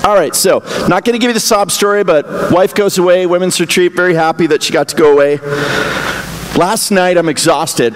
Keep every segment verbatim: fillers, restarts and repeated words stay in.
All right, so not going to give you the sob story, but wife goes away, women's retreat, very happy that she got to go away. Last night, I'm exhausted.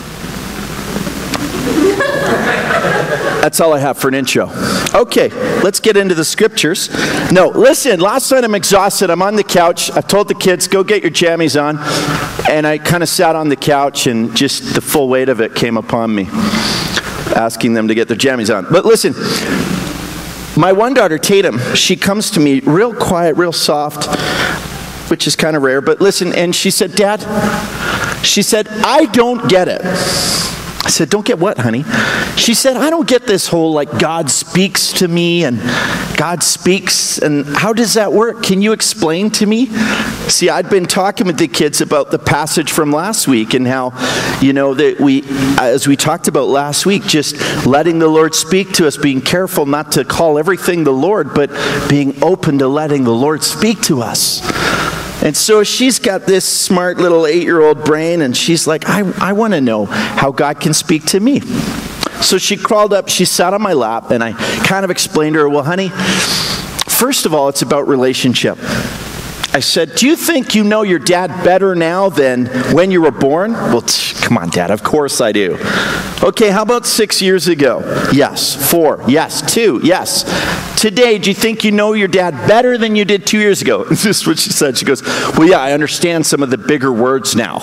That's all I have for an intro. Okay, let's get into the scriptures. No, listen, last night I'm exhausted. I'm on the couch. I've told the kids, go get your jammies on. And I kind of sat on the couch and just the full weight of it came upon me, asking them to get their jammies on. But listen, my one daughter, Tatum, she comes to me real quiet, real soft, which is kind of rare. But listen, and she said, Dad, she said, I don't get it. I said, don't get what, honey? She said, I don't get this whole, like, God speaks to me and God speaks, and how does that work? Can you explain to me? See, I'd been talking with the kids about the passage from last week and how, you know, that we, as we talked about last week, just letting the Lord speak to us, being careful not to call everything the Lord, but being open to letting the Lord speak to us. And so she's got this smart little eight-year-old brain, and she's like, I, I want to know how God can speak to me. So she crawled up, she sat on my lap, and I kind of explained to her, well, honey, first of all, it's about relationship. I said, do you think you know your dad better now than when you were born? Well, tch, come on, Dad, of course I do. Okay, how about six years ago? Yes. Four? Yes. Two? Yes. Today, do you think you know your dad better than you did two years ago? This is what she said. She goes, well, yeah, I understand some of the bigger words now.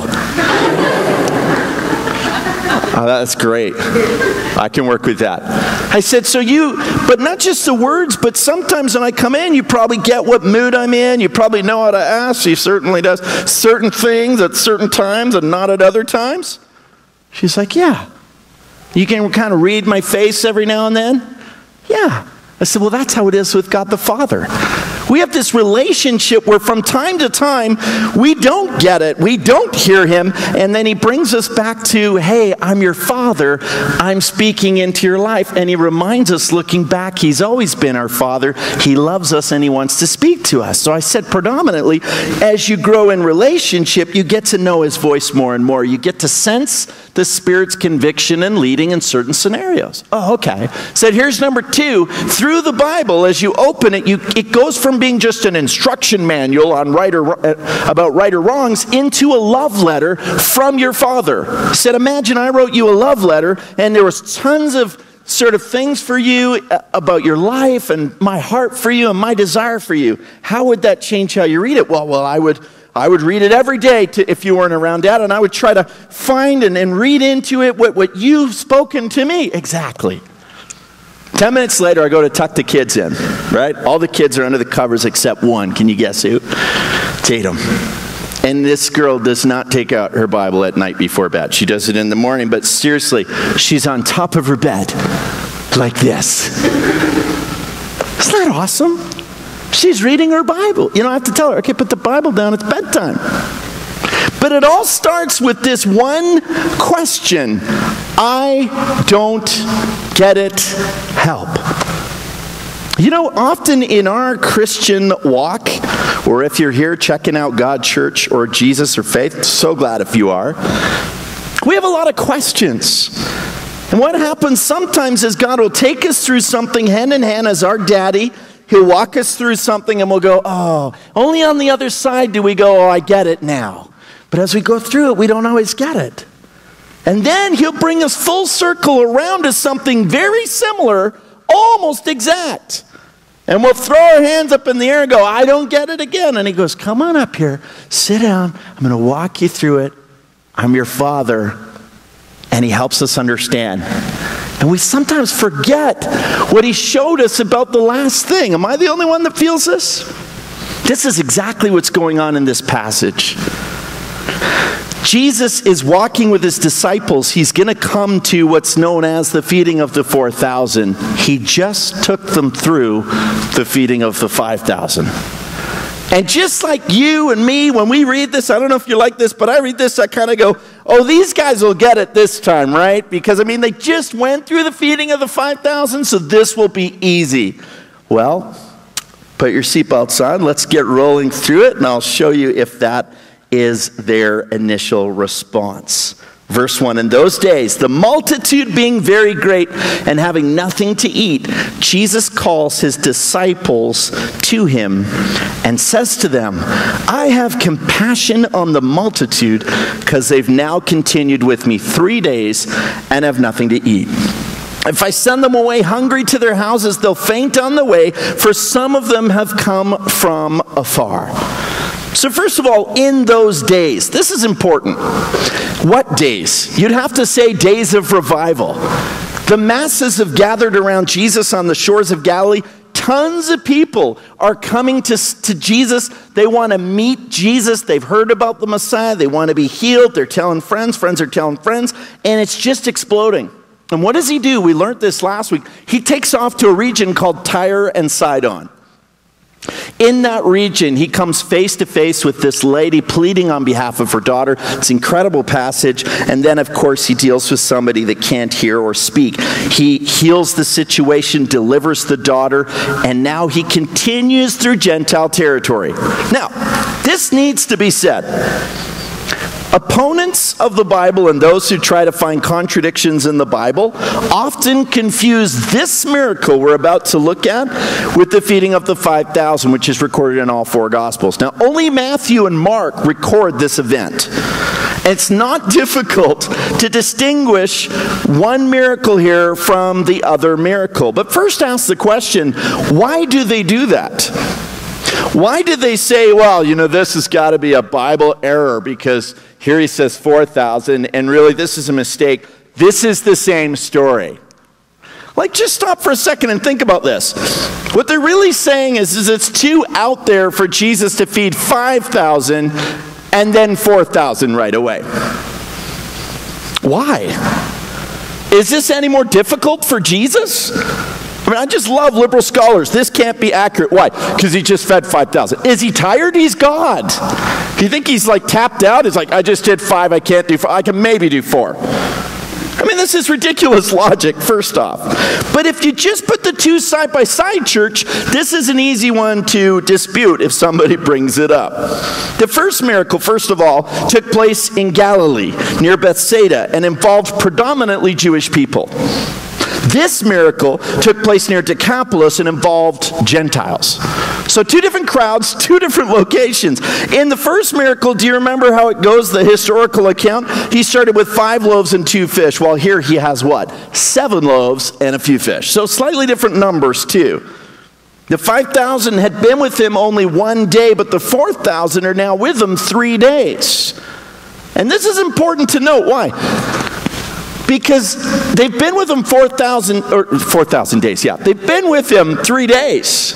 Oh, that's great. I can work with that. I said, so you, but not just the words, but sometimes when I come in, you probably get what mood I'm in. You probably know how to ask. She certainly does certain things at certain times and not at other times. She's like, yeah. You can kind of read my face every now and then? Yeah. I said, well, that's how it is with God the Father. We have this relationship where from time to time, we don't get it, we don't hear him, and then he brings us back to, hey, I'm your Father, I'm speaking into your life, and he reminds us, looking back, he's always been our Father, he loves us, and he wants to speak to us. So I said predominantly, as you grow in relationship, you get to know his voice more and more. You get to sense the Spirit's conviction and leading in certain scenarios. Oh, okay. Said, here's number two. Through the Bible, as you open it, you it goes from being just an instruction manual on right or about right or wrongs into a love letter from your Father. Said, imagine I wrote you a love letter, and there was tons of sort of things for you about your life and my heart for you and my desire for you. How would that change how you read it? Well, well, I would. I would read it every day to, if you weren't around, Dad, and I would try to find and, and read into it what, what you've spoken to me. Exactly. Ten minutes later, I go to tuck the kids in, right? All the kids are under the covers except one. Can you guess who? Tatum. And this girl does not take out her Bible at night before bed. She does it in the morning, but seriously, she's on top of her bed like this. Isn't that awesome? She's reading her Bible. You know, I have to tell her, okay, put the Bible down, it's bedtime. But it all starts with this one question. I don't get it. Help. You know, often in our Christian walk, or if you're here checking out God, church, or Jesus, or faith, so glad if you are, we have a lot of questions. And what happens sometimes is God will take us through something hand in hand as our daddy. He'll walk us through something and we'll go, oh, only on the other side do we go, oh, I get it now. But as we go through it, we don't always get it. And then he'll bring us full circle around to something very similar, almost exact. And we'll throw our hands up in the air and go, I don't get it again. And he goes, come on up here, sit down. I'm going to walk you through it. I'm your Father. And he helps us understand. And we sometimes forget what he showed us about the last thing. Am I the only one that feels this? This is exactly what's going on in this passage. Jesus is walking with his disciples. He's going to come to what's known as the feeding of the four thousand. He just took them through the feeding of the five thousand. And just like you and me, when we read this, I don't know if you like this, but I read this, I kind of go, oh, these guys will get it this time, right? Because, I mean, they just went through the feeding of the five thousand, so this will be easy. Well, put your seatbelts on. Let's get rolling through it, and I'll show you if that is their initial response. Verse one, in those days, the multitude being very great and having nothing to eat, Jesus calls his disciples to him and says to them, I have compassion on the multitude because they've now continued with me three days and have nothing to eat. If I send them away hungry to their houses, they'll faint on the way, for some of them have come from afar. So first of all, in those days, this is important. What days? You'd have to say days of revival. The masses have gathered around Jesus on the shores of Galilee. Tons of people are coming to, to Jesus. They want to meet Jesus. They've heard about the Messiah. They want to be healed. They're telling friends. Friends are telling friends. And it's just exploding. And what does he do? We learned this last week. He takes off to a region called Tyre and Sidon. In that region, he comes face to face with this lady pleading on behalf of her daughter. It's an incredible passage. And then, of course, he deals with somebody that can't hear or speak. He heals the situation, delivers the daughter, and now he continues through Gentile territory. Now, this needs to be said. Opponents of the Bible and those who try to find contradictions in the Bible often confuse this miracle we're about to look at with the feeding of the five thousand, which is recorded in all four Gospels. Now, only Matthew and Mark record this event. It's not difficult to distinguish one miracle here from the other miracle. But first ask the question, why do they do that? Why did they say, well, you know, this has got to be a Bible error because here he says four thousand, and really this is a mistake. This is the same story. Like, just stop for a second and think about this. What they're really saying is, is it's too out there for Jesus to feed five thousand and then four thousand right away. Why? Is this any more difficult for Jesus? I mean, I just love liberal scholars. This can't be accurate. Why? Because he just fed five thousand. Is he tired? He's God. Do you think he's like tapped out? He's like, I just did five, I can't do four. I can maybe do four. I mean, this is ridiculous logic, first off. But if you just put the two side by side, church, this is an easy one to dispute if somebody brings it up. The first miracle, first of all, took place in Galilee, near Bethsaida, and involved predominantly Jewish people. This miracle took place near Decapolis and involved Gentiles. So two different crowds, two different locations. In the first miracle, do you remember how it goes, the historical account? He started with five loaves and two fish, while here he has what? Seven loaves and a few fish. So slightly different numbers too. The five thousand had been with him only one day, but the four thousand are now with him three days. And this is important to note. Why? Because they've been with him four thousand, or four thousand days, yeah. They've been with him three days.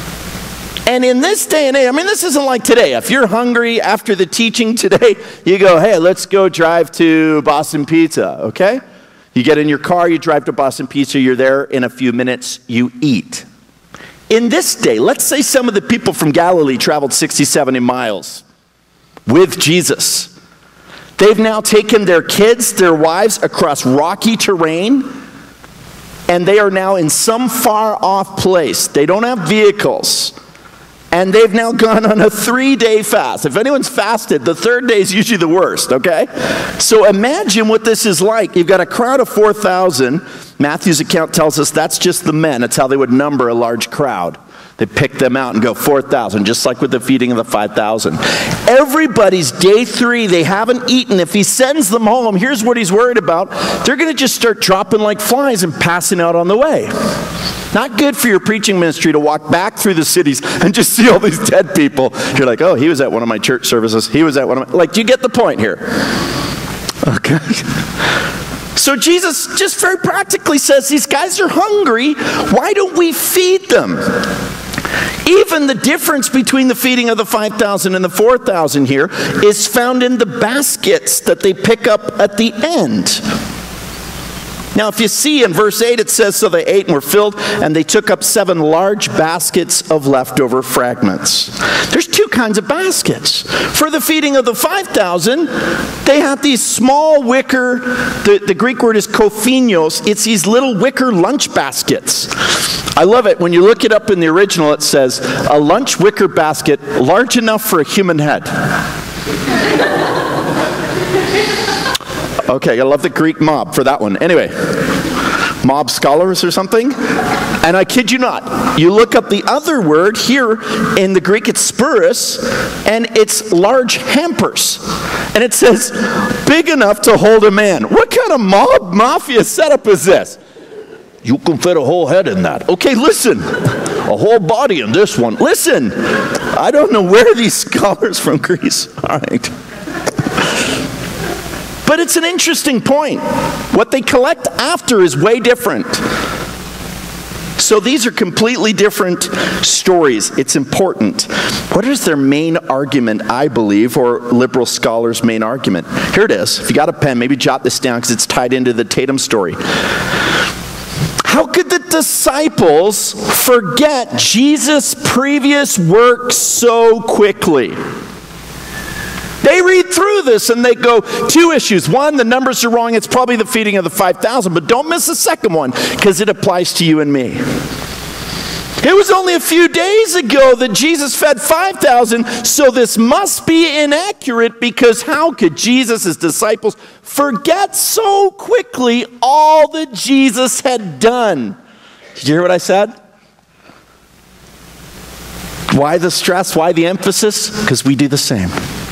And in this day and age, I mean, this isn't like today. If you're hungry after the teaching today, you go, hey, let's go drive to Boston Pizza, okay? You get in your car, you drive to Boston Pizza, you're there in a few minutes, you eat. In this day, let's say some of the people from Galilee traveled sixty, seventy miles with Jesus. They've now taken their kids, their wives, across rocky terrain, and they are now in some far-off place. They don't have vehicles, and they've now gone on a three-day fast. If anyone's fasted, the third day is usually the worst, okay? So imagine what this is like. You've got a crowd of four thousand. Matthew's account tells us that's just the men. That's how they would number a large crowd. They pick them out and go four thousand, just like with the feeding of the five thousand. Everybody's day three. They haven't eaten. If he sends them home, here's what he's worried about. They're going to just start dropping like flies and passing out on the way. Not good for your preaching ministry to walk back through the cities and just see all these dead people. You're like, oh, he was at one of my church services. He was at one of my... Like, do you get the point here? Okay. So Jesus just very practically says, these guys are hungry. Why don't we feed them? Even the difference between the feeding of the five thousand and the four thousand here is found in the baskets that they pick up at the end. Now, if you see in verse eight, it says, so they ate and were filled, and they took up seven large baskets of leftover fragments. There's two kinds of baskets. For the feeding of the five thousand, they had these small wicker, the, the Greek word is kophinos, it's these little wicker lunch baskets. I love it. When you look it up in the original, it says, a lunch wicker basket large enough for a human head. Okay, I love the Greek mob for that one. Anyway, mob scholars or something. And I kid you not, you look up the other word here in the Greek, it's spouros, and it's large hampers. And it says, big enough to hold a man. What kind of mob mafia setup is this? You can fit a whole head in that. Okay, listen, a whole body in this one. Listen, I don't know where these scholars from Greece, all right. But it's an interesting point. What they collect after is way different. So these are completely different stories. It's important. What is their main argument, I believe, or liberal scholars' main argument? Here it is. If you got a pen, maybe jot this down because it's tied into the Tatum story. How could the disciples forget Jesus' previous work so quickly? They read through this and they go, two issues. One, the numbers are wrong. It's probably the feeding of the five thousand. But don't miss the second one because it applies to you and me. It was only a few days ago that Jesus fed five thousand. So this must be inaccurate because how could Jesus' disciples forget so quickly all that Jesus had done? Did you hear what I said? Why the stress? Why the emphasis? Because we do the same.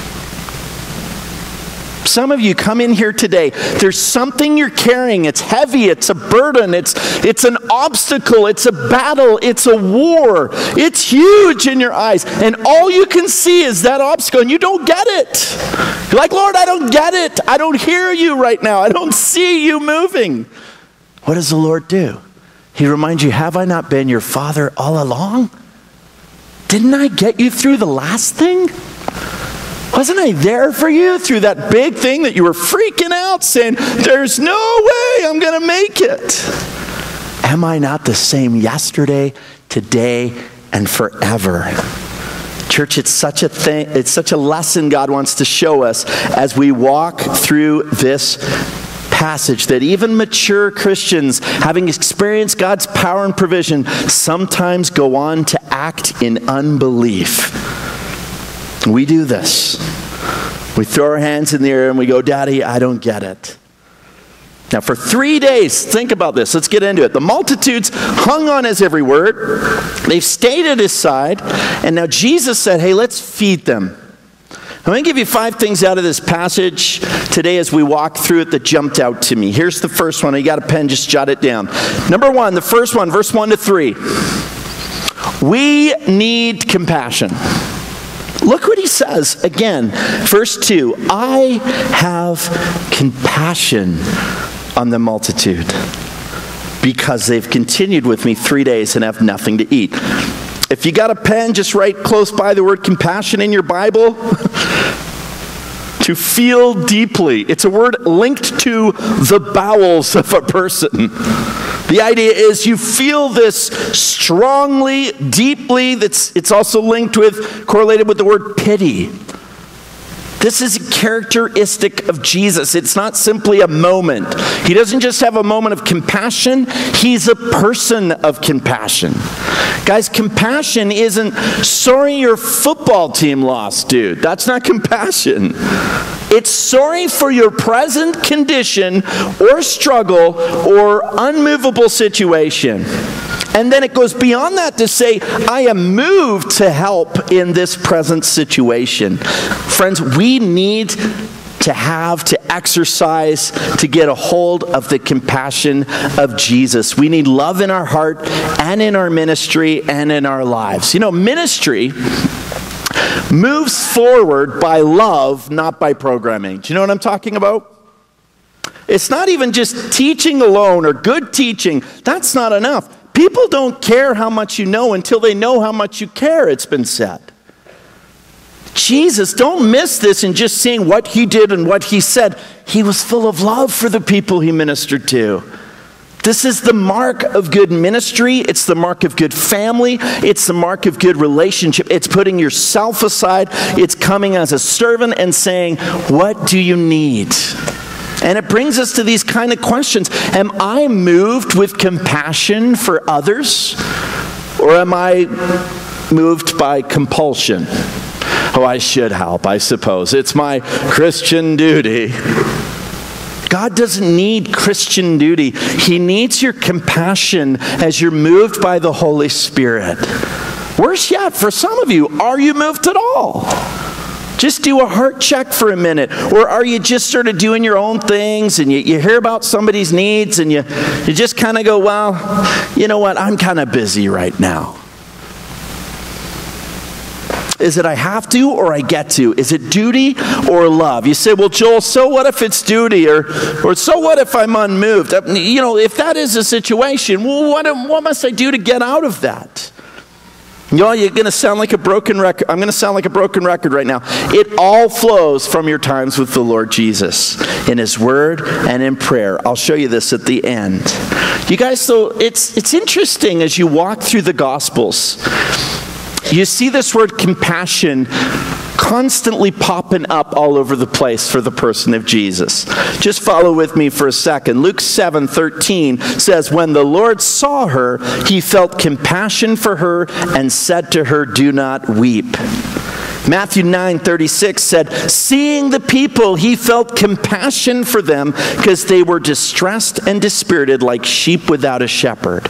Some of you come in here today, there's something you're carrying, it's heavy, it's a burden, it's, it's an obstacle, it's a battle, it's a war, it's huge in your eyes, and all you can see is that obstacle, and you don't get it. You're like, Lord, I don't get it, I don't hear you right now, I don't see you moving. What does the Lord do? He reminds you, have I not been your father all along? Didn't I get you through the last thing? Wasn't I there for you through that big thing that you were freaking out saying, there's no way I'm going to make it? Am I not the same yesterday, today, and forever? Church, it's such a thing, it's such a lesson God wants to show us as we walk through this passage, that even mature Christians, having experienced God's power and provision, sometimes go on to act in unbelief. We do this. We throw our hands in the air and we go, Daddy, I don't get it. Now for three days, think about this. Let's get into it. The multitudes hung on his every word. They've stayed at his side. And now Jesus said, hey, let's feed them. I'm going to give you five things out of this passage today as we walk through it that jumped out to me. Here's the first one. You got a pen, just jot it down. Number one, the first one, verse one to three. We need compassion. Look what he says again, verse two. I have compassion on the multitude because they've continued with me three days and have nothing to eat. If you got a pen, just write close by the word compassion in your Bible. To feel deeply. It's a word linked to the bowels of a person. The idea is you feel this strongly, deeply. That's, it's also linked with, correlated with the word pity. This is a characteristic of Jesus. It's not simply a moment. He doesn't just have a moment of compassion. He's a person of compassion. Guys, compassion isn't, sorry your football team lost, dude. That's not compassion. It's sorry for your present condition or struggle or unmovable situation. And then it goes beyond that to say, I am moved to help in this present situation. Friends, we need to have, to exercise, to get a hold of the compassion of Jesus. We need love in our heart and in our ministry and in our lives. You know, ministry moves forward by love, not by programming. Do you know what I'm talking about? It's not even just teaching alone or good teaching. That's not enough. People don't care how much you know until they know how much you care, it's been said. Jesus, don't miss this in just seeing what he did and what he said. He was full of love for the people he ministered to. This is the mark of good ministry. It's the mark of good family. It's the mark of good relationship. It's putting yourself aside. It's coming as a servant and saying, what do you need? And it brings us to these kind of questions. Am I moved with compassion for others? Or am I moved by compulsion? Oh, I should help, I suppose. It's my Christian duty. God doesn't need Christian duty. He needs your compassion as you're moved by the Holy Spirit. Worse yet, for some of you, are you moved at all? Just do a heart check for a minute. Or are you just sort of doing your own things and you, you hear about somebody's needs and you, you just kind of go, well, you know what, I'm kind of busy right now. Is it I have to or I get to? Is it duty or love? You say, well, Joel, so what if it's duty? Or, or so what if I'm unmoved? You know, if that is a situation, well, what, what must I do to get out of that? You know, you're going to sound like a broken record. I'm going to sound like a broken record right now. It all flows from your times with the Lord Jesus in His Word and in prayer. I'll show you this at the end. You guys, so it's it's interesting as you walk through the Gospels. You see this word compassion constantly popping up all over the place for the person of Jesus. Just follow with me for a second. Luke seven thirteen says, when the Lord saw her, He felt compassion for her and said to her, do not weep. Matthew nine thirty-six said, seeing the people, He felt compassion for them because they were distressed and dispirited like sheep without a shepherd.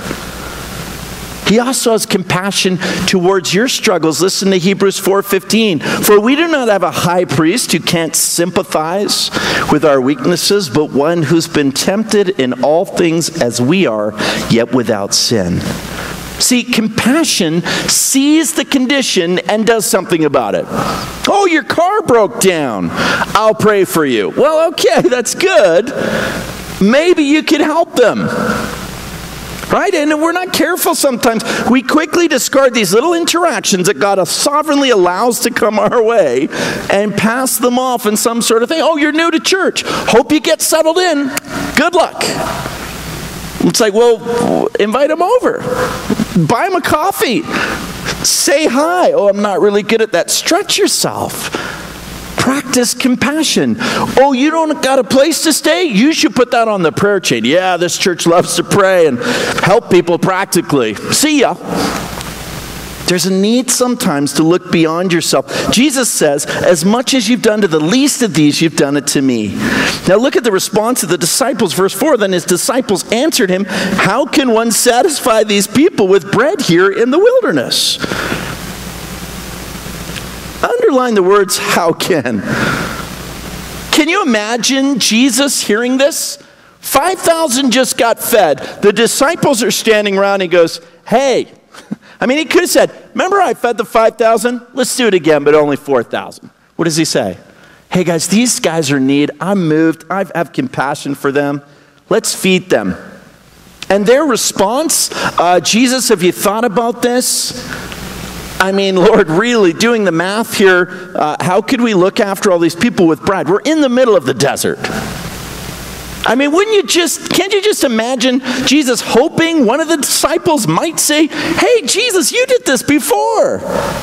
He also has compassion towards your struggles. Listen to Hebrews four fifteen. For we do not have a high priest who can't sympathize with our weaknesses, but one who's been tempted in all things as we are, yet without sin. See, compassion sees the condition and does something about it. Oh, your car broke down. I'll pray for you. Well, okay, that's good. Maybe you could help them. Right? And we're not careful sometimes. We quickly discard these little interactions that God sovereignly allows to come our way and pass them off in some sort of thing. Oh, you're new to church. Hope you get settled in. Good luck. It's like, well, invite them over. Buy them a coffee. Say hi. Oh, I'm not really good at that. Stretch yourself. Practice compassion. Oh, you don't got a place to stay? You should put that on the prayer chain. Yeah, this church loves to pray and help people practically. See ya. There's a need sometimes to look beyond yourself. Jesus says, as much as you've done to the least of these, you've done it to me. Now look at the response of the disciples. Verse four, then His disciples answered Him, how can one satisfy these people with bread here in the wilderness? Underline the words, how can. Can you imagine Jesus hearing this? five thousand just got fed. The disciples are standing around and He goes, hey. I mean, He could have said, remember I fed the five thousand? Let's do it again, but only four thousand. What does He say? Hey guys, these guys are in need. I'm moved. I have compassion for them. Let's feed them. And their response, uh, Jesus, have you thought about this? I mean, Lord, really, doing the math here, uh, how could we look after all these people with bread? We're in the middle of the desert. I mean, wouldn't you just, can't you just imagine Jesus hoping one of the disciples might say, hey, Jesus, you did this before.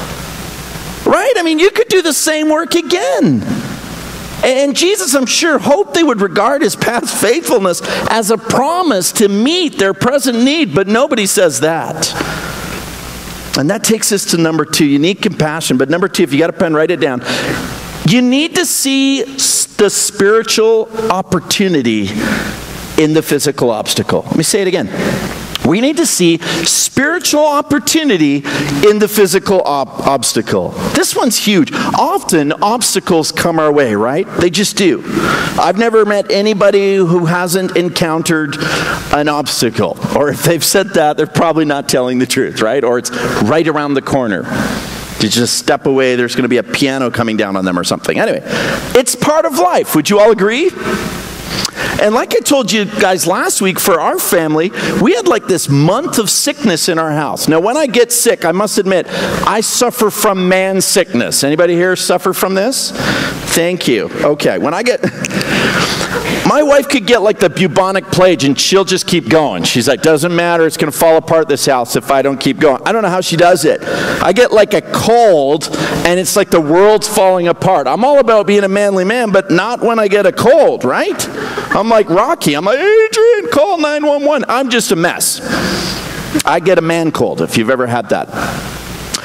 Right? I mean, you could do the same work again. And Jesus, I'm sure, hoped they would regard His past faithfulness as a promise to meet their present need, but nobody says that. And that takes us to number two. You need compassion. But number two, if you got a pen, write it down. You need to see the spiritual opportunity in the physical obstacle. Let me say it again. We need to see spiritual opportunity in the physical ob- obstacle. This one's huge. Often, obstacles come our way, right? They just do. I've never met anybody who hasn't encountered an obstacle. Or if they've said that, they're probably not telling the truth, right? Or it's right around the corner. You just step away, there's going to be a piano coming down on them or something. Anyway, it's part of life. Would you all agree? And like I told you guys last week, for our family, we had like this month of sickness in our house. Now, when I get sick, I must admit, I suffer from man sickness. Anybody here suffer from this? Thank you. Okay, when I get... My wife could get like the bubonic plague and she'll just keep going. She's like, doesn't matter, it's going to fall apart this house if I don't keep going. I don't know how she does it. I get like a cold and it's like the world's falling apart. I'm all about being a manly man, but not when I get a cold, right? I'm like Rocky. I'm like, Adrian, call nine one one. I'm just a mess. I get a man cold, if you've ever had that. And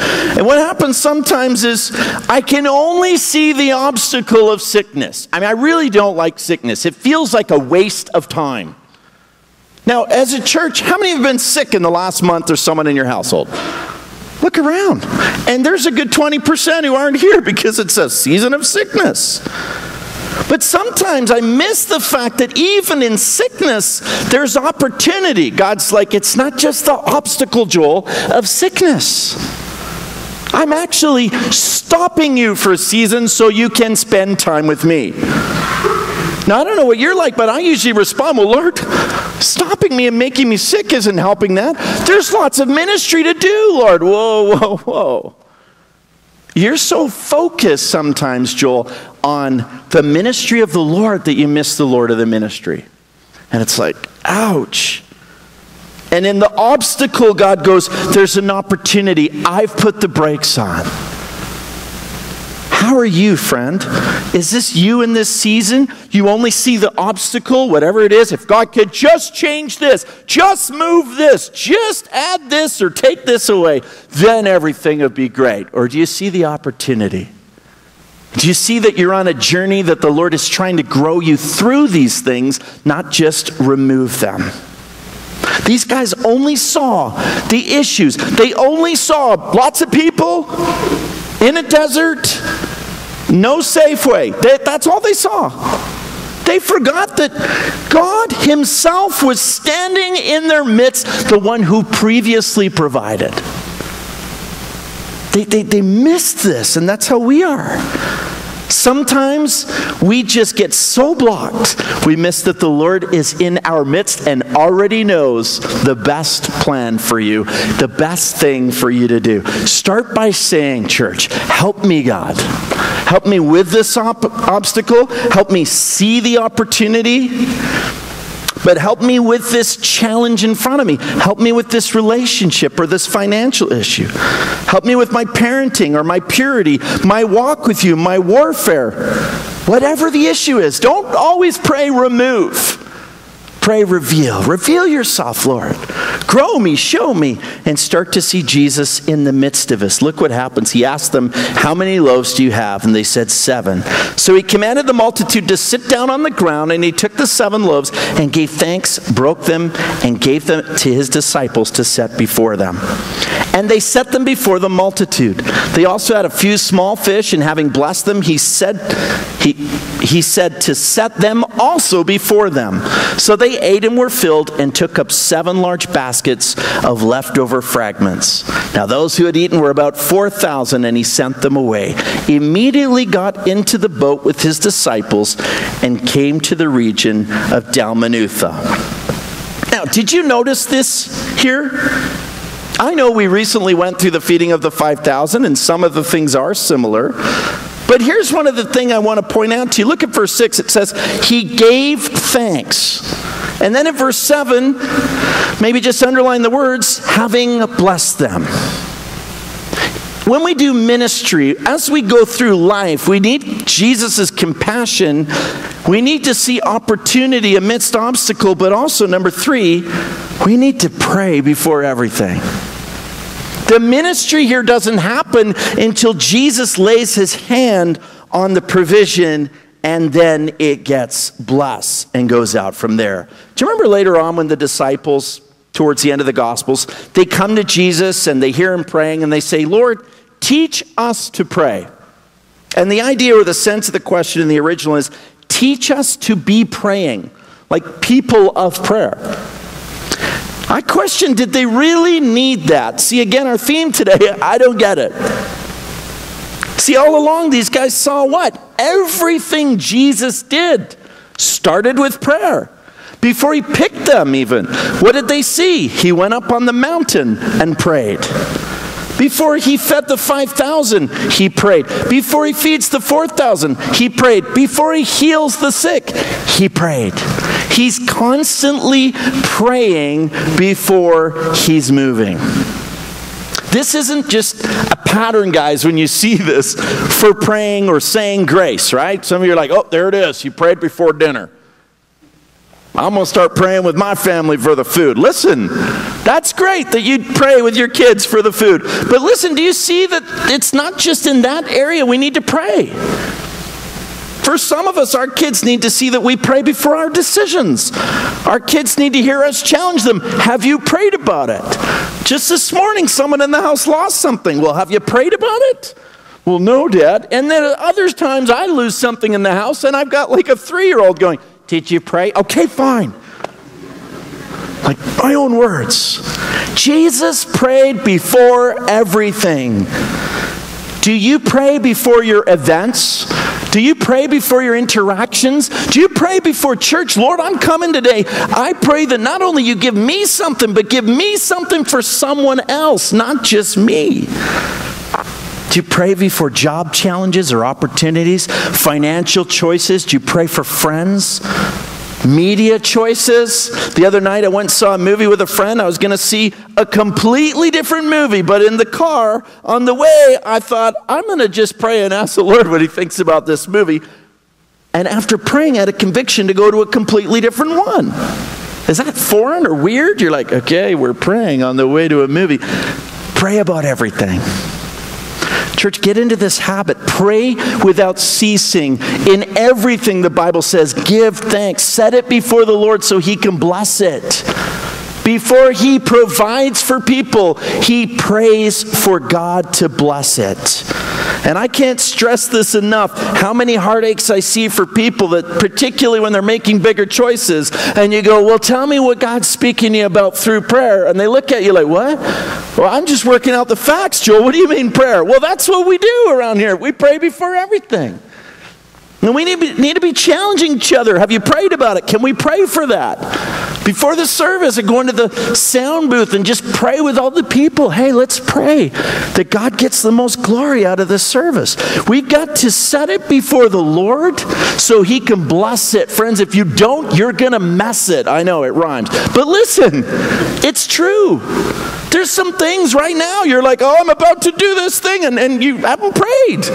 And what happens sometimes is I can only see the obstacle of sickness. I mean, I really don't like sickness. It feels like a waste of time. Now, as a church, how many have been sick in the last month or someone in your household? Look around. And there's a good twenty percent who aren't here because it's a season of sickness. But sometimes I miss the fact that even in sickness, there's opportunity. God's like, it's not just the obstacle, Joel, of sickness. I'm actually stopping you for a season so you can spend time with me. Now, I don't know what you're like, but I usually respond, well, Lord, stopping me and making me sick isn't helping that. There's lots of ministry to do, Lord. Whoa, whoa, whoa. You're so focused sometimes, Joel, on the ministry of the Lord that you miss the Lord of the ministry. And it's like, ouch. And in the obstacle, God goes, there's an opportunity. I've put the brakes on. How are you, friend? Is this you in this season? You only see the obstacle, whatever it is. If God could just change this, just move this, just add this or take this away, then everything would be great. Or do you see the opportunity? Do you see that you're on a journey that the Lord is trying to grow you through these things, not just remove them? These guys only saw the issues. They only saw lots of people in a desert, no Safeway. They, that's all they saw. They forgot that God himself was standing in their midst, the one who previously provided. They, they, they missed this, and that's how we are. Sometimes we just get so blocked, we miss that the Lord is in our midst and already knows the best plan for you, the best thing for you to do. Start by saying, church, help me, God. Help me with this op- obstacle. Help me see the opportunity. But help me with this challenge in front of me. Help me with this relationship or this financial issue. Help me with my parenting or my purity, my walk with you, my warfare. Whatever the issue is, don't always pray remove. Pray reveal. Reveal yourself, Lord. Grow me, show me, and start to see Jesus in the midst of us. Look what happens. He asked them, how many loaves do you have? And they said, seven. So he commanded the multitude to sit down on the ground, and he took the seven loaves and gave thanks, broke them, and gave them to his disciples to set before them. And they set them before the multitude. They also had a few small fish, and having blessed them, he said, he, he said to set them also before them. So they ate and were filled, and took up seven large baskets of leftover fragments. Now those who had eaten were about four thousand, and he sent them away. He immediately got into the boat with his disciples and came to the region of Dalmanutha. Now, did you notice this here? I know we recently went through the feeding of the five thousand, and some of the things are similar. But here's one of the things I want to point out to you. Look at verse six. It says, he gave thanks. And then in verse seven, maybe just underline the words, having blessed them. When we do ministry, as we go through life, we need Jesus' compassion. We need to see opportunity amidst obstacle, but also, number three, we need to pray before everything. The ministry here doesn't happen until Jesus lays his hand on the provision, and then it gets blessed and goes out from there. Do you remember later on when the disciples, towards the end of the Gospels, they come to Jesus and they hear him praying and they say, Lord, teach us to pray. And the idea or the sense of the question in the original is, teach us to be praying, like people of prayer. I question, did they really need that? See, again, our theme today, I don't get it. See, all along, these guys saw what? Everything Jesus did started with prayer. Before he picked them even, what did they see? He went up on the mountain and prayed. Before he fed the five thousand, he prayed. Before he feeds the four thousand, he prayed. Before he heals the sick, he prayed. He's constantly praying before he's moving. This isn't just a pattern, guys, when you see this, for praying or saying grace, right? Some of you are like, oh, there it is. He prayed before dinner. I'm going to start praying with my family for the food. Listen, that's great that you pray with your kids for the food. But listen, do you see that it's not just in that area we need to pray? For some of us, our kids need to see that we pray before our decisions. Our kids need to hear us challenge them. Have you prayed about it? Just this morning, someone in the house lost something. Well, have you prayed about it? Well, no, Dad. And then at other times, I lose something in the house, and I've got like a three-year-old going, did you pray? Okay, fine. Like my own words. Jesus prayed before everything. Do you pray before your events? Do you pray before your interactions? Do you pray before church? Lord, I'm coming today. I pray that not only you give me something, but give me something for someone else, not just me. Do you pray before job challenges or opportunities, financial choices? Do you pray for friends? Media choices? The other night I went and saw a movie with a friend. I was going to see a completely different movie, but in the car on the way, I thought, I'm going to just pray and ask the Lord what he thinks about this movie. And after praying, I had a conviction to go to a completely different one. Is that foreign or weird? You're like, okay, we're praying on the way to a movie. Pray about everything. Church, get into this habit. Pray without ceasing. In everything, the Bible says, give thanks. Set it before the Lord so he can bless it. Before he provides for people, he prays for God to bless it. And I can't stress this enough, how many heartaches I see for people that, particularly when they're making bigger choices, and you go, well, tell me what God's speaking to you about through prayer. And they look at you like, what? Well, I'm just working out the facts, Joel. What do you mean prayer? Well, that's what we do around here. We pray before everything. And we need to, be, need to be challenging each other. Have you prayed about it? Can we pray for that? Before the service, I go into the sound booth and just pray with all the people. Hey, let's pray that God gets the most glory out of this service. We've got to set it before the Lord so he can bless it. Friends, if you don't, you're going to mess it. I know it rhymes. But listen, it's true. There's some things right now you're like, oh, I'm about to do this thing, and, and you haven't prayed.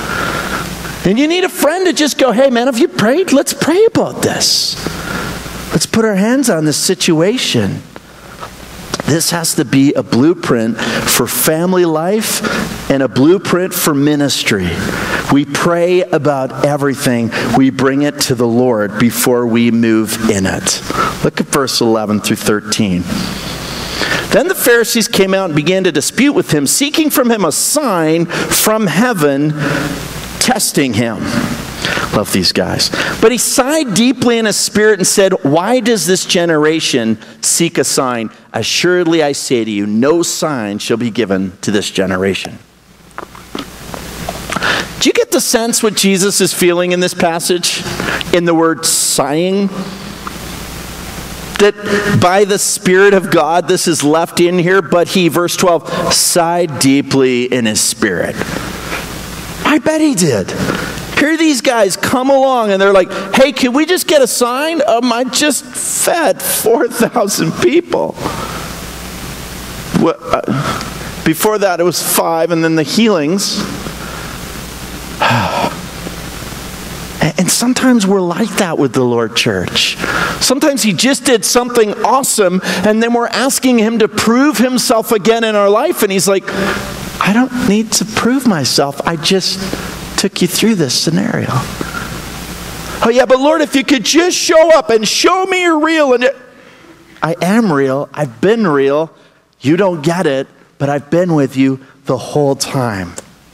And you need a friend to just go, hey man, have you prayed? Let's pray about this. Let's put our hands on this situation. This has to be a blueprint for family life and a blueprint for ministry. We pray about everything. We bring it to the Lord before we move in it. Look at verse eleven through thirteen. Then the Pharisees came out and began to dispute with him, seeking from him a sign from heaven, testing him. Love these guys. But he sighed deeply in his spirit and said, why does this generation seek a sign? Assuredly I say to you, no sign shall be given to this generation. Do you get the sense what Jesus is feeling in this passage? In the word sighing? That by the Spirit of God this is left in here, but he, verse twelve, sighed deeply in his spirit. I bet he did. Here these guys come along and they're like, hey, can we just get a sign? Um, I just fed four thousand people. Well, uh, before that it was five, and then the healings. And sometimes we're like that with the Lord, church. Sometimes he just did something awesome, and then we're asking him to prove himself again in our life, and he's like, I don't need to prove myself. I just took you through this scenario. Oh yeah, but Lord, if you could just show up and show me you're real. And it, I am real. I've been real. You don't get it, but I've been with you the whole time.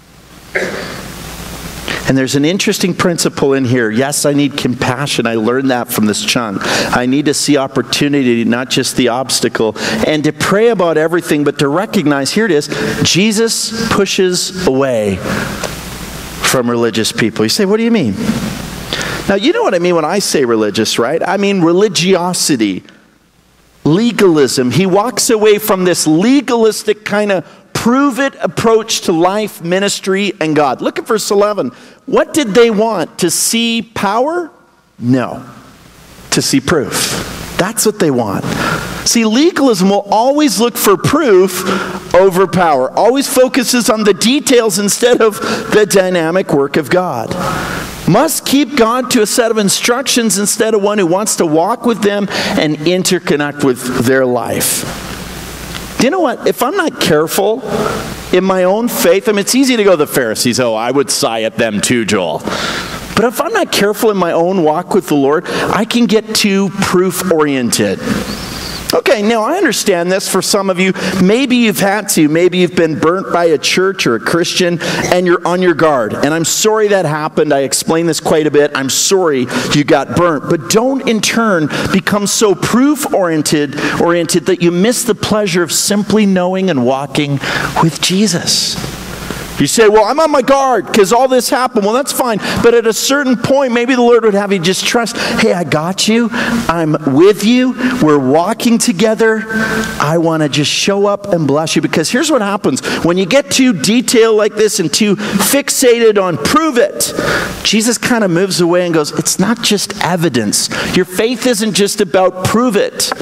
And there's an interesting principle in here. Yes, I need compassion. I learned that from this chunk. I need to see opportunity, not just the obstacle. And to pray about everything, but to recognize, here it is, Jesus pushes away from religious people. You say, what do you mean? Now, you know what I mean when I say religious, right? I mean religiosity, legalism. He walks away from this legalistic kind of prove-it approach to life, ministry, and God. Look at verse eleven. What did they want? To see power? No. To see proof. That's what they want. See, legalism will always look for proof over power. Always focuses on the details instead of the dynamic work of God. must keep God to a set of instructions instead of one who wants to walk with them and interconnect with their life. Do you know what? If I'm not careful in my own faith, I mean, it's easy to go to the Pharisees. Oh, I would sigh at them too, Joel. But if I'm not careful in my own walk with the Lord, I can get too proof-oriented. Okay, now I understand this for some of you. Maybe you've had to. Maybe you've been burnt by a church or a Christian and you're on your guard. And I'm sorry that happened. I explained this quite a bit. I'm sorry you got burnt. But don't in turn become so proof-oriented oriented that you miss the pleasure of simply knowing and walking with Jesus. You say, well, I'm on my guard because all this happened. Well, that's fine. But at a certain point, maybe the Lord would have you just trust, hey, I got you. I'm with you. We're walking together. I want to just show up and bless you. Because here's what happens. When you get too detailed like this and too fixated on prove it, Jesus kind of moves away and goes, it's not just evidence. Your faith isn't just about prove it.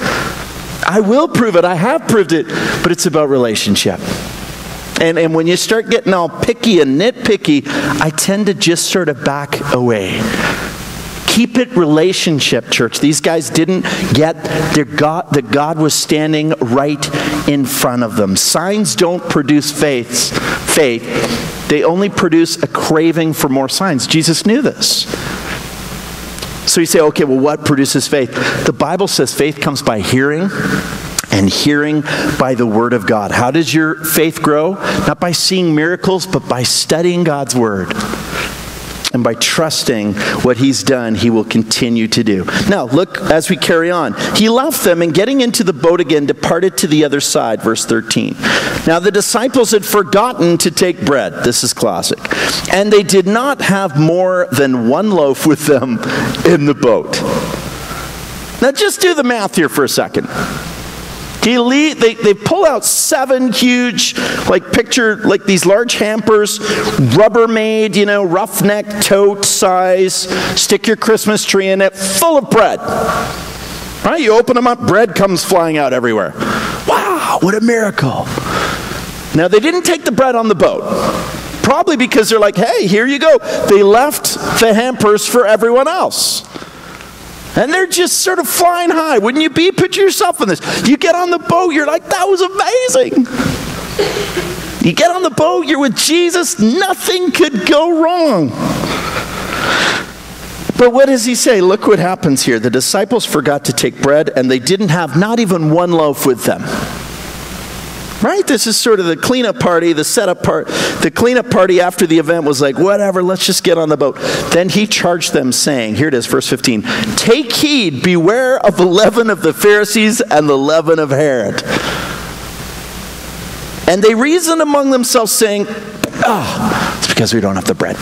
I will prove it. I have proved it. But it's about relationship. And, and when you start getting all picky and nitpicky, I tend to just sort of back away. Keep it relationship, church. These guys didn't get their God, that God was standing right in front of them. Signs don't produce faith. Faith. They only produce a craving for more signs. Jesus knew this. So you say, okay, well, what produces faith? The Bible says faith comes by hearing, and hearing by the Word of God. How does your faith grow? Not by seeing miracles, but by studying God's Word. And by trusting what He's done, He will continue to do. Now, look as we carry on. He left them, and getting into the boat again, departed to the other side, verse thirteen. Now the disciples had forgotten to take bread. This is classic. And they did not have more than one loaf with them in the boat. Now just do the math here for a second. He lead, they, they pull out seven huge, like picture, like these large hampers, Rubbermaid, you know, roughneck tote size, stick your Christmas tree in it, full of bread. Right? You open them up, bread comes flying out everywhere. Wow, what a miracle. Now, they didn't take the bread on the boat. Probably because they're like, hey, here you go. They left the hampers for everyone else. And they're just sort of flying high. Wouldn't you be? Picture yourself in this. You get on the boat, you're like, that was amazing. You get on the boat, you're with Jesus, nothing could go wrong. But what does he say? Look what happens here. The disciples forgot to take bread, and they didn't have not even one loaf with them. Right? This is sort of the cleanup party, the setup part. The cleanup party after the event was like, whatever, let's just get on the boat. Then he charged them saying, here it is, verse fifteen, take heed, beware of the leaven of the Pharisees and the leaven of Herod. And they reasoned among themselves saying, ah, oh, it's because we don't have the bread.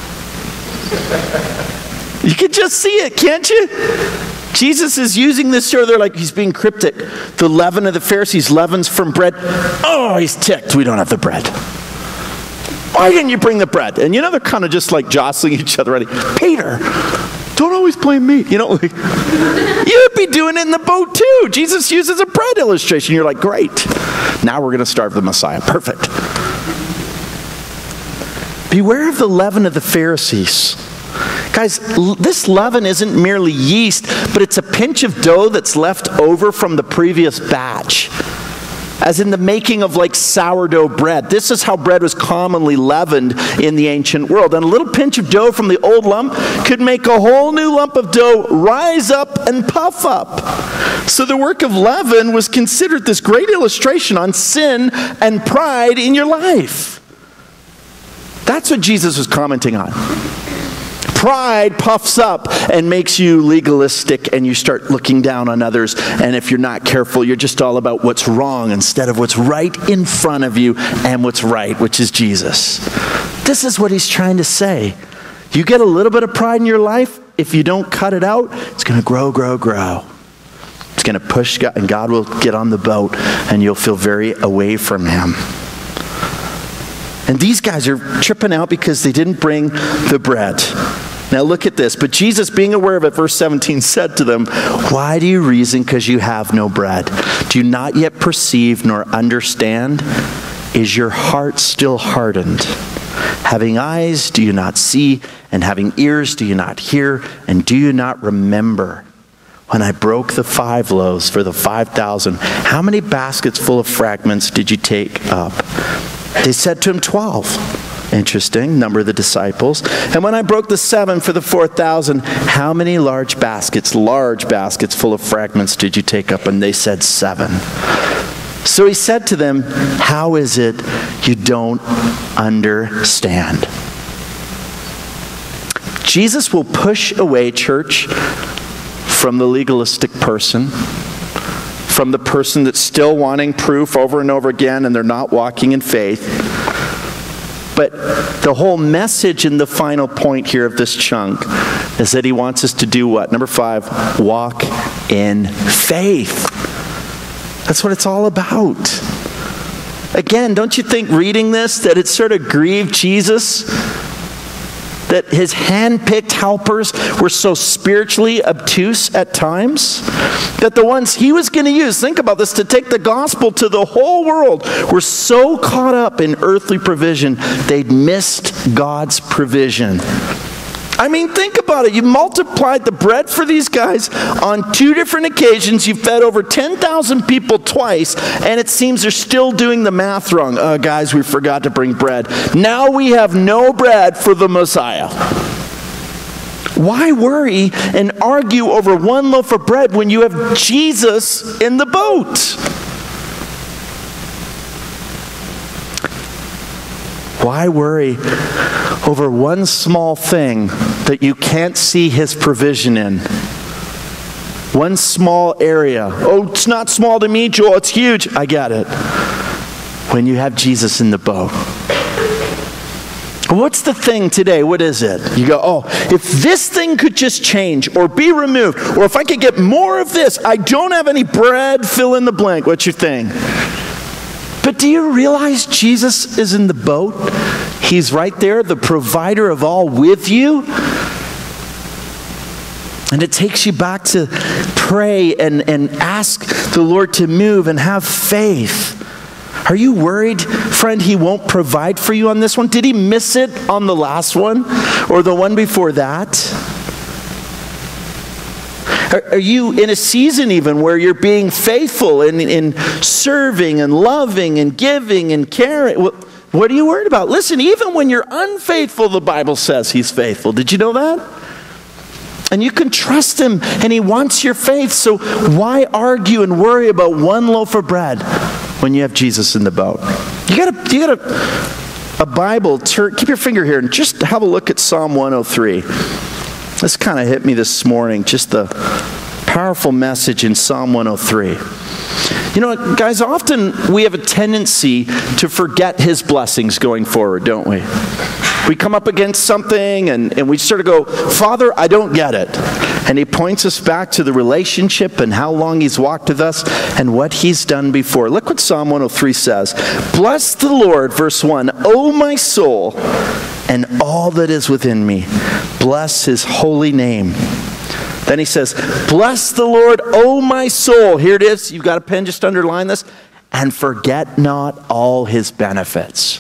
You can just see it, can't you? Jesus is using this story. They're like, he's being cryptic. The leaven of the Pharisees leavens from bread. Oh, he's ticked. We don't have the bread. Why didn't you bring the bread? And you know, they're kind of just like jostling each other. Ready. Peter, don't always blame me. You know, like, you'd be doing it in the boat too. Jesus uses a bread illustration. You're like, great. Now we're going to starve the Messiah. Perfect. Beware of the leaven of the Pharisees. Guys, this leaven isn't merely yeast, but it's a pinch of dough that's left over from the previous batch. As in the making of like sourdough bread. This is how bread was commonly leavened in the ancient world. And a little pinch of dough from the old lump could make a whole new lump of dough rise up and puff up. So the work of leaven was considered this great illustration on sin and pride in your life. That's what Jesus was commenting on. Pride puffs up and makes you legalistic, and you start looking down on others. And if you're not careful, you're just all about what's wrong instead of what's right in front of you and what's right, which is Jesus. This is what he's trying to say. You get a little bit of pride in your life, if you don't cut it out, it's going to grow, grow, grow. It's going to push God, and God will get on the boat, and you'll feel very away from him. And these guys are tripping out because they didn't bring the bread. Now look at this. But Jesus, being aware of it, verse seventeen, said to them, why do you reason because you have no bread? Do you not yet perceive nor understand? Is your heart still hardened? Having eyes, do you not see? And having ears, do you not hear? And do you not remember when I broke the five loaves for the five thousand? How many baskets full of fragments did you take up? They said to him, twelve. Interesting, number of the disciples. And when I broke the seven for the four thousand, how many large baskets, large baskets full of fragments did you take up? And they said seven. So he said to them, how is it you don't understand? Jesus will push away, church, from the legalistic person, from the person that's still wanting proof over and over again and they're not walking in faith. But the whole message in the final point here of this chunk is that he wants us to do what? Number five, walk in faith. That's what it's all about. Again, don't you think reading this that it sort of grieved Jesus? That his hand-picked helpers were so spiritually obtuse at times? That the ones he was going to use, think about this, to take the gospel to the whole world, were so caught up in earthly provision, they'd missed God's provision. I mean, think about it. You multiplied the bread for these guys on two different occasions. You fed over ten thousand people twice, and it seems they're still doing the math wrong. Oh, guys, we forgot to bring bread. Now we have no bread for the Messiah. Why worry and argue over one loaf of bread when you have Jesus in the boat? Why worry over one small thing that you can't see his provision in? One small area. Oh, it's not small to me, Joel. It's huge. I get it. When you have Jesus in the boat. What's the thing today? What is it? You go, oh, if this thing could just change or be removed, or if I could get more of this, I don't have any bread, fill in the blank. What's your thing? But do you realize Jesus is in the boat? He's right there, the provider of all with you. And it takes you back to pray and, and ask the Lord to move and have faith. Are you worried, friend, he won't provide for you on this one? Did he miss it on the last one or the one before that? Are you in a season even where you're being faithful in, in serving and loving and giving and caring? What are you worried about? Listen, even when you're unfaithful, the Bible says he's faithful. Did you know that? And you can trust him, and he wants your faith. So why argue and worry about one loaf of bread when you have Jesus in the boat? You got a, you got a, a Bible. Turn, keep your finger here and just have a look at Psalm one oh three. This kind of hit me this morning, just the powerful message in Psalm one oh three. You know, guys, often we have a tendency to forget his blessings going forward, don't we? We come up against something and, and we sort of go, Father, I don't get it. And he points us back to the relationship and how long he's walked with us and what he's done before. Look what Psalm one oh three says. Bless the Lord, verse one, O my soul, and all that is within me. Bless his holy name. Then he says, bless the Lord, O my soul. Here it is. You've got a pen, just underline this. And forget not all his benefits.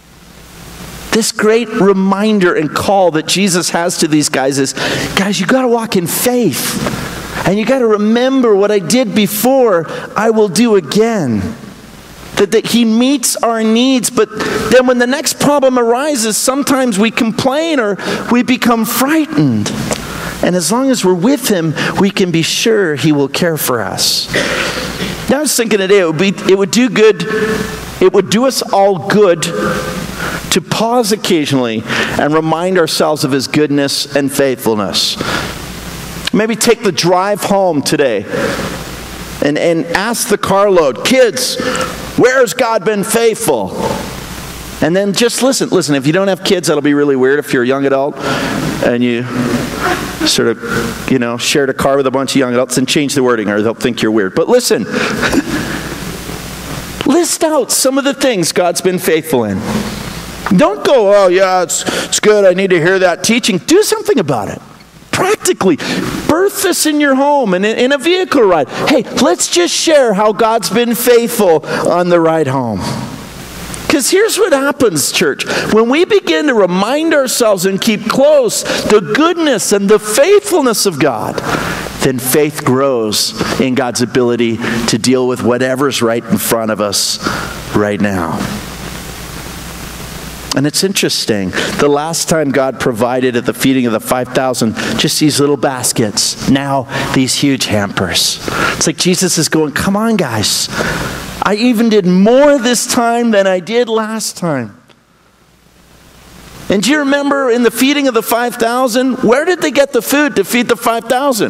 This great reminder and call that Jesus has to these guys is, guys, you got to walk in faith. And you got to remember what I did before, I will do again. That, that he meets our needs, but then when the next problem arises, sometimes we complain or we become frightened. And as long as we're with him, we can be sure he will care for us. Now I was thinking today, it would be, it would do good, it would do us all good to pause occasionally and remind ourselves of his goodness and faithfulness. Maybe take the drive home today and, and ask the carload, kids, where's God been faithful? And then just listen. Listen, if you don't have kids, that'll be really weird if you're a young adult and you sort of, you know, shared a car with a bunch of young adults, and change the wording or they'll think you're weird. But listen, list out some of the things God's been faithful in. Don't go, oh yeah, it's, it's good, I need to hear that teaching. Do something about it. Practically. Birth this in your home and in, in a vehicle ride. Hey, let's just share how God's been faithful on the ride home. Because here's what happens, church. When we begin to remind ourselves and keep close the goodness and the faithfulness of God, then faith grows in God's ability to deal with whatever's right in front of us right now. And it's interesting. The last time God provided at the feeding of the five thousand, just these little baskets. Now, these huge hampers. It's like Jesus is going, come on, guys. I even did more this time than I did last time. And do you remember in the feeding of the five thousand, where did they get the food to feed the five thousand?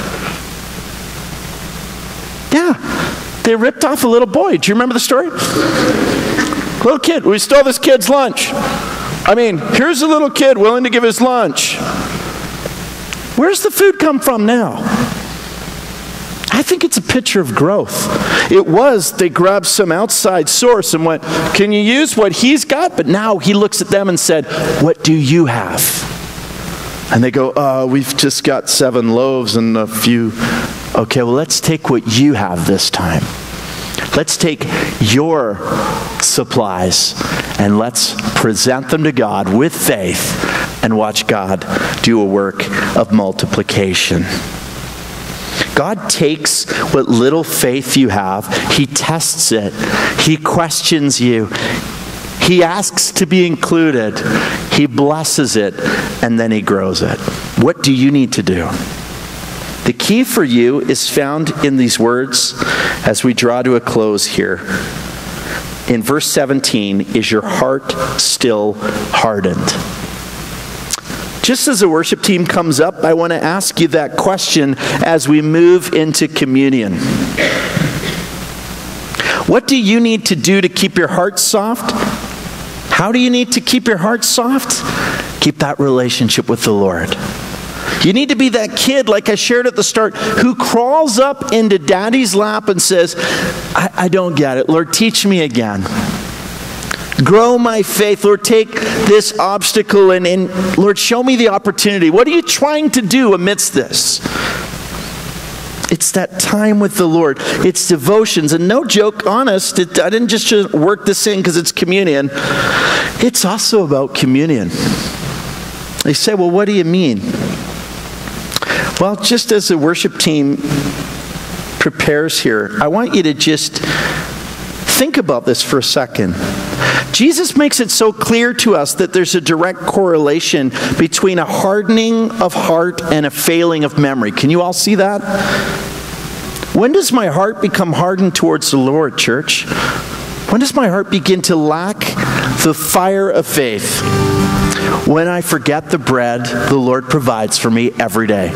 Yeah, they ripped off a little boy. Do you remember the story? Little kid, we stole this kid's lunch. I mean, here's a little kid willing to give his lunch. Where's the food come from now? I think it's a picture of growth. It was, they grabbed some outside source and went, can you use what he's got? But now he looks at them and said, what do you have? And they go, uh, we've just got seven loaves and a few. Okay, well, let's take what you have this time. Let's take your supplies and let's present them to God with faith and watch God do a work of multiplication. God takes what little faith you have, He tests it, He questions you, He asks to be included, He blesses it, and then He grows it. What do you need to do? The key for you is found in these words as we draw to a close here. In verse seventeen, is your heart still hardened? Just as the worship team comes up, I want to ask you that question as we move into communion. What do you need to do to keep your heart soft? How do you need to keep your heart soft? Keep that relationship with the Lord. You need to be that kid, like I shared at the start, who crawls up into daddy's lap and says, I, I don't get it. Lord, teach me again. Grow my faith. Lord, take this obstacle and, and Lord, show me the opportunity. What are you trying to do amidst this? It's that time with the Lord. It's devotions. And no joke, honest, it, I didn't just work this in because it's communion. It's also about communion. They say, well, what do you mean? Well, just as the worship team prepares here, I want you to just think about this for a second. Jesus makes it so clear to us that there's a direct correlation between a hardening of heart and a failing of memory. Can you all see that? When does my heart become hardened towards the Lord, church? When does my heart begin to lack the fire of faith? When I forget the bread the Lord provides for me every day.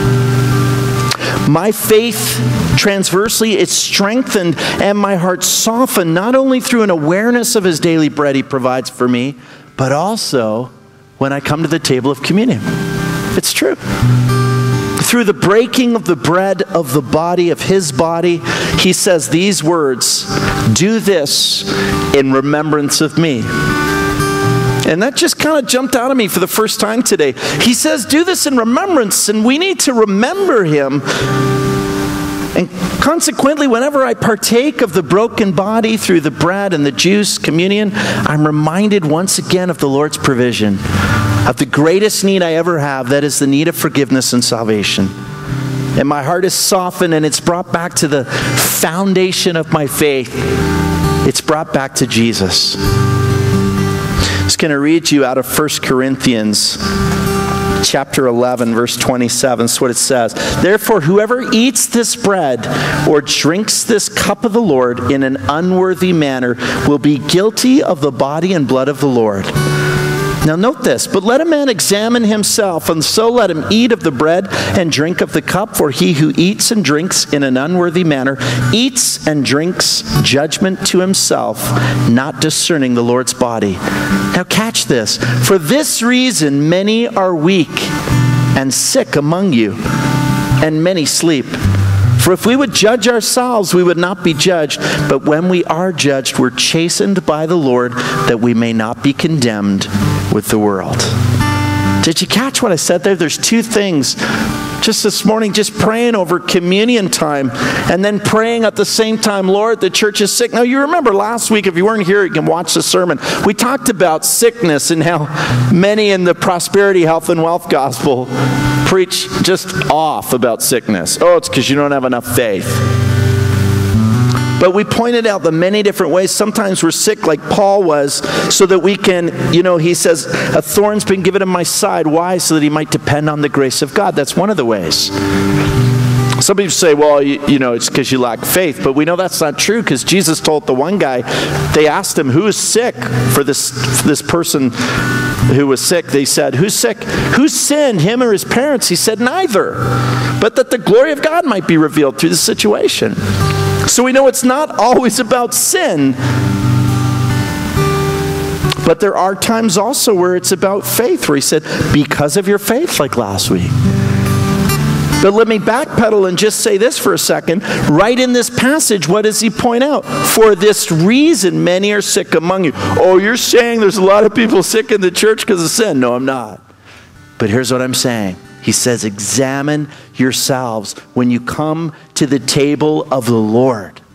My faith transversely is strengthened and my heart softened not only through an awareness of His daily bread He provides for me, but also when I come to the table of communion. It's true. Through the breaking of the bread of the body of His body, He says these words, do this in remembrance of me. And that just kind of jumped out at me for the first time today. He says, do this in remembrance, and we need to remember Him. And consequently, whenever I partake of the broken body through the bread and the juice, communion, I'm reminded once again of the Lord's provision, of the greatest need I ever have, that is the need of forgiveness and salvation. And my heart is softened, and it's brought back to the foundation of my faith. It's brought back to Jesus. I'm just going to read you out of First Corinthians chapter eleven, verse twenty-seven. That's what it says. Therefore, whoever eats this bread or drinks this cup of the Lord in an unworthy manner will be guilty of the body and blood of the Lord. Now note this, but let a man examine himself, and so let him eat of the bread and drink of the cup, for he who eats and drinks in an unworthy manner eats and drinks judgment to himself, not discerning the Lord's body. Now catch this, for this reason many are weak and sick among you, and many sleep. For if we would judge ourselves, we would not be judged. But when we are judged, we're chastened by the Lord, that we may not be condemned with the world. Did you catch what I said there? There's two things Just this morning, just praying over communion time and then praying at the same time, Lord, the church is sick. Now, you remember last week, if you weren't here, you can watch the sermon. We talked about sickness and how many in the prosperity, health, and wealth gospel preach just off about sickness. Oh, it's because you don't have enough faith. But we pointed out the many different ways. Sometimes we're sick like Paul was so that we can, you know, he says, a thorn's been given in my side. Why? So that he might depend on the grace of God. That's one of the ways. Some people say, well, you, you know, it's because you lack faith. But we know that's not true because Jesus told the one guy, they asked him, who is sick for this, for this person who was sick? They said, who's sick? Who sinned, him or his parents? He said, neither. But that the glory of God might be revealed through the situation. So we know it's not always about sin. But there are times also where it's about faith, where he said, because of your faith, like last week. But let me backpedal and just say this for a second. Right in this passage, what does he point out? For this reason, many are sick among you. Oh, you're saying there's a lot of people sick in the church because of sin? No, I'm not. But here's what I'm saying. He says, examine yourselves when you come to the table of the Lord.